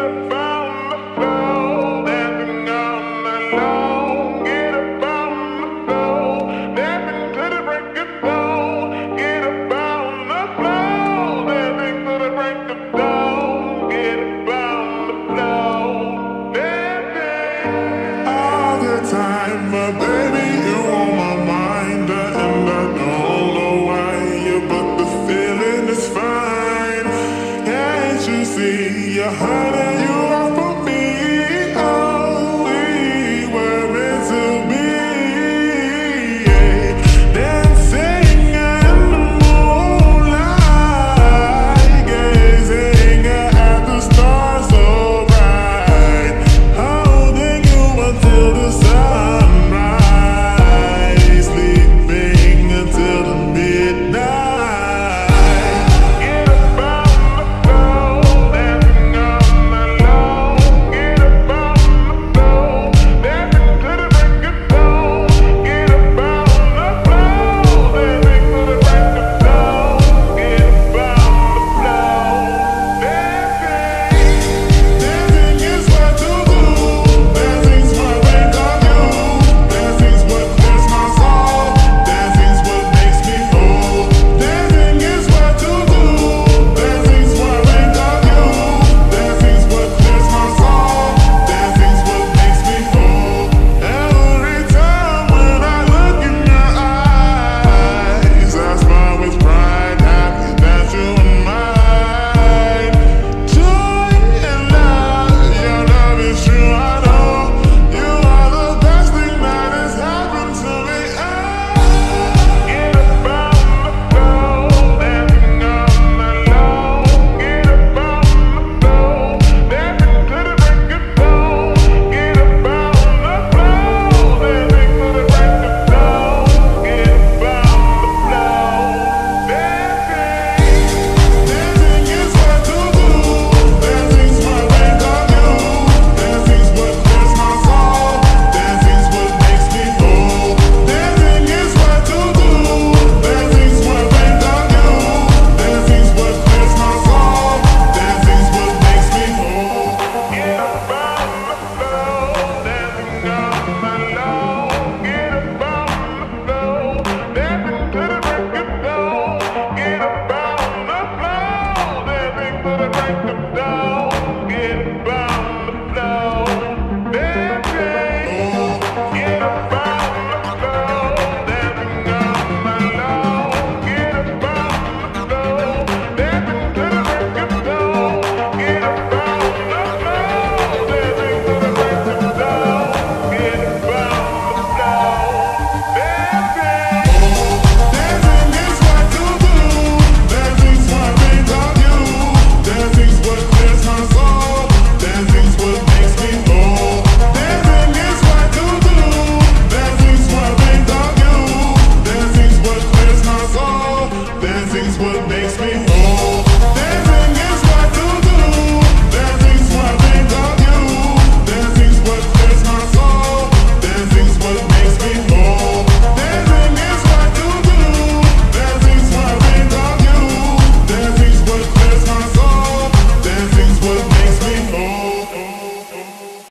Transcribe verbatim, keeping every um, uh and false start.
Time, but baby, you on my mind, and I don't know why, but the feeling is fine. Can't you see you're hurting you are for me? Oh, we were meant to be, yeah. Dancing in the moonlight, gazing at the stars so bright, holding you until the sun. Break them down.